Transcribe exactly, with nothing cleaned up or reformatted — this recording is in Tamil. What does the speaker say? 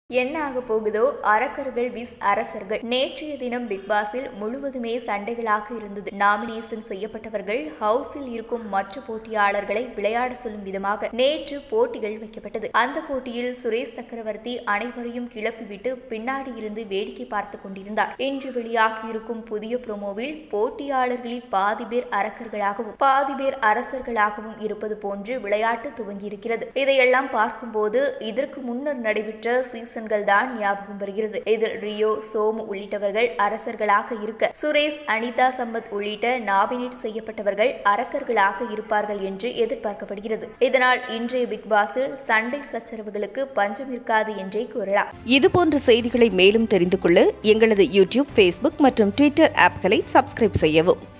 என்ன ஆக போகுதோ அரக்கர்கள் விஸ் அரசர்கள். நேற்றைய தினம் பிக் பாஸில் முழுவதுமே சண்டைகளாக இருந்தது. நாமினேஷன் செய்யப்பட்டவர்கள் ஹவுஸில் இருக்கும் மற்ற போட்டியாளர்களை விளையாட சொல்லும் விதமாக நேற்று போட்டிகள் வைக்கப்பட்டது. அந்த போட்டியில் சுரேஷ் சக்கரவர்த்தி அனைவரையும் கிளப்பிவிட்டு பின்னாடி இருந்து வேடிக்கை பார்த்துக் கொண்டிருந்தார். இன்று வெளியாகியிருக்கும் புதிய ப்ரோமோவில் போட்டியாளர்களில் பாதி பேர் அரக்கர்களாகவும் பாதி பேர் அரசர்களாகவும் இருப்பது போன்று விளையாட்டு துவங்கியிருக்கிறது. இதையெல்லாம் பார்க்கும்போது இதற்கு முன்னர் நடைபெற்ற சீசன் தான் ஞாபகம் வருகிறது. இதில் ரியோ, சோமு உள்ளிட்டவர்கள் அரசர்களாக இருக்க, சுரேஷ், அனிதா சம்பத் உள்ளிட்ட நாமினேட் செய்யப்பட்டவர்கள் அரக்கர்களாக இருப்பார்கள் என்று எதிர்பார்க்கப்படுகிறது. இதனால் இன்றைய பிக் பாஸில் சண்டை சச்சரவுகளுக்கு பஞ்சம் இருக்காது என்றே கூறலாம். இதுபோன்ற செய்திகளை மேலும் தெரிந்து கொள்ள எங்களது யூடியூப், ஃபேஸ்புக் மற்றும் ட்விட்டர் ஆப்களை சப்ஸ்கிரைப் செய்யவும்.